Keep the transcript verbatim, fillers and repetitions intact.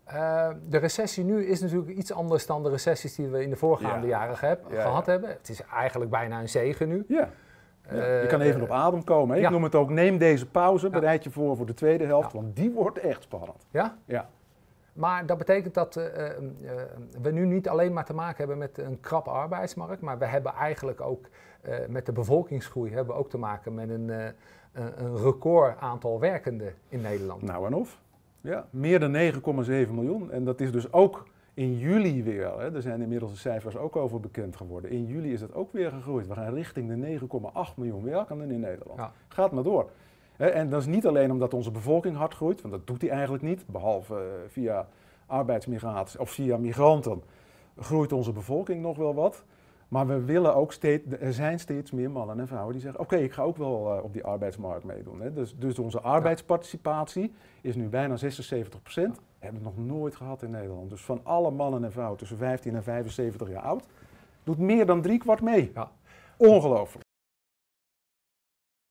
Uh, de recessie nu is natuurlijk iets anders dan de recessies die we in de voorgaande ja. jaren heb, ja, gehad ja. hebben. Het is eigenlijk bijna een zegen nu. Ja. Ja, je kan even uh, op adem komen. Hè? Ik ja. noem het ook, neem deze pauze, bereid je voor voor de tweede helft, ja. want die wordt echt spannend. Ja? Ja. Maar dat betekent dat uh, uh, we nu niet alleen maar te maken hebben met een krappe arbeidsmarkt, maar we hebben eigenlijk ook uh, met de bevolkingsgroei hebben we ook te maken met een, uh, een record aantal werkenden in Nederland. Nou en of. Ja, meer dan negen komma zeven miljoen. En dat is dus ook in juli weer, hè, er zijn inmiddels de cijfers ook over bekend geworden. In juli is het ook weer gegroeid. We gaan richting de negen komma acht miljoen werkenden in Nederland. Ja. Gaat maar door. En dat is niet alleen omdat onze bevolking hard groeit, want dat doet die eigenlijk niet, behalve via arbeidsmigratie of via migranten groeit onze bevolking nog wel wat. Maar we willen ook steeds, er zijn steeds meer mannen en vrouwen die zeggen, oké, okay, ik ga ook wel uh, op die arbeidsmarkt meedoen. Hè. Dus, dus onze arbeidsparticipatie is nu bijna zesenzeventig procent. Hebben we nog nooit gehad in Nederland. Dus van alle mannen en vrouwen tussen vijftien en vijfenzeventig jaar oud, doet meer dan driekwart mee. Ja. Ongelooflijk.